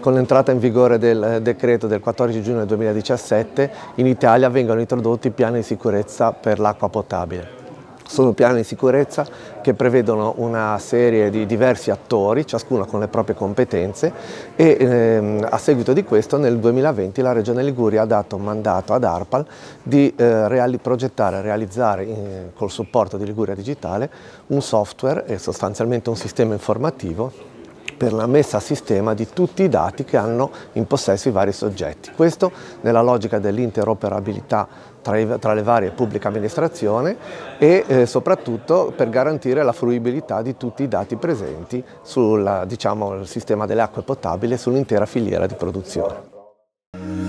Con l'entrata in vigore del decreto del 14 giugno 2017 in Italia vengono introdotti piani di sicurezza per l'acqua potabile. Sono piani di sicurezza che prevedono una serie di diversi attori, ciascuno con le proprie competenze, e a seguito di questo nel 2020 la Regione Liguria ha dato un mandato ad ARPAL di progettare e realizzare col supporto di Liguria Digitale un software e sostanzialmente un sistema informativo per la messa a sistema di tutti i dati che hanno in possesso i vari soggetti. Questo nella logica dell'interoperabilità tra le varie pubbliche amministrazioni e soprattutto per garantire la fruibilità di tutti i dati presenti sul sistema delle acque potabili e sull'intera filiera di produzione.